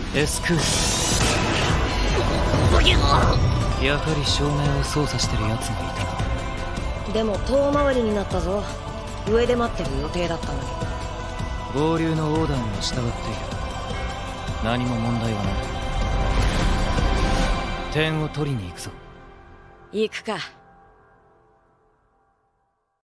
エスクース。やはり照明を操作してる奴がいたな。 でも遠回りになったぞ。上で待ってる予定だったのに。 合流のオーダーには従っている。何も問題はない。点を取りに行くぞ。 行くか。